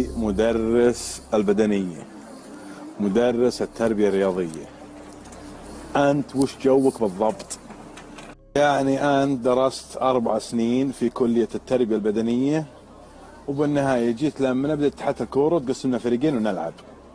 مدرس البدنية، مدرس التربية الرياضية. أنت وش جوك بالضبط؟ يعني أنت درست 4 سنين في كلية التربية البدنية، وبالنهاية جيت لما نبدأ اتحاد الكورة تقسمنا فريقين ونلعب،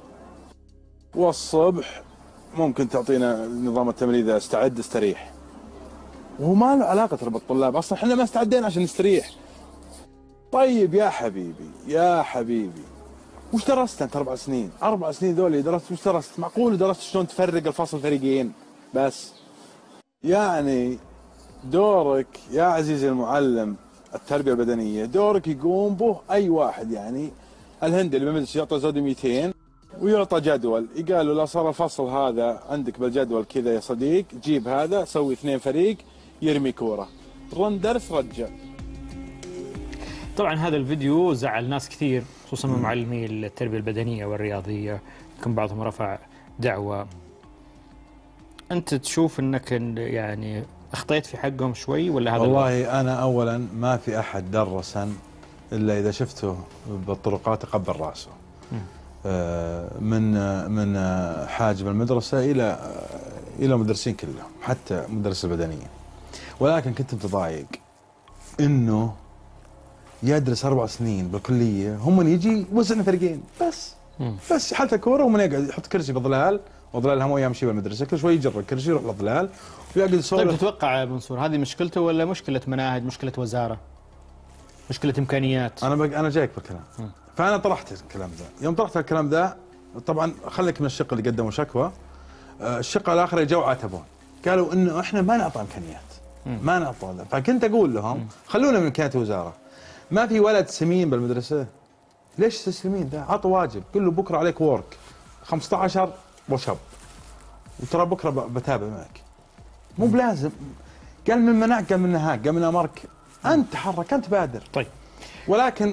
والصبح ممكن تعطينا نظام التمرين إذا استعد استريح، وهو ما له علاقة ترى بالطلاب، أصلا احنا ما استعدينا عشان نستريح. طيب يا حبيبي يا حبيبي، وش درست أنت 4 سنين؟ 4 سنين ذولي درست وش درست؟ معقول درست شلون تفرق الفصل فريقين بس؟ يعني دورك يا عزيزي المعلم التربية البدنية، دورك يقوم به أي واحد. يعني الهندي اللي بالمدرسة يعطى زود 200 ويعطى جدول، يقالوا لا صار الفصل هذا عندك بالجدول كذا يا صديق، جيب هذا سوي 2 فريق يرمي كورة، رن درس رجع. طبعا هذا الفيديو زعل ناس كثير، خصوصا من معلمي التربية البدنية والرياضية، يمكن بعضهم رفع دعوة. أنت تشوف أنك يعني أخطيت في حقهم شوي ولا هذا؟ والله أنا أولا ما في أحد درسا إلا إذا شفته بالطرقات أقبل رأسه. من حاجب المدرسة إلى مدرسين كلهم، حتى مدرس البدنية. ولكن كنت متضايق إنه يدرس 4 سنين بالكلية، هم من يجي وزن فريقين بس حتى كورة، ومن يقعد يحط كرسي بظلال، وظلال هم يمشي بالمدرسة كل شوي يجر الكرسي يروح للظلال ويقعد يسولف. طيب تتوقع منصور هذه مشكلته ولا مشكلة مناهج، مشكلة وزارة، مشكلة إمكانيات؟ أنا جايك بالكلام. فأنا طرحت الكلام ذا. يوم طرحت الكلام ذا طبعا خليك من الشق اللي قدموا شكوى، الشق الآخر اللي جو عاتبون، قالوا إنه إحنا ما نعطى إمكانيات، ما نعطى. فكنت أقول لهم خلونا من إمكانيات الوزارة. ما في ولد سمين بالمدرسة، ليش تسلمين ده؟ عطوا واجب، قل له بكره عليك وورك 15 وشب، وترى بكره بتابع معك، مو بلازم. قال من منعك، قال من نهاك، قال من امرك، انت تحرك، انت بادر. طيب ولكن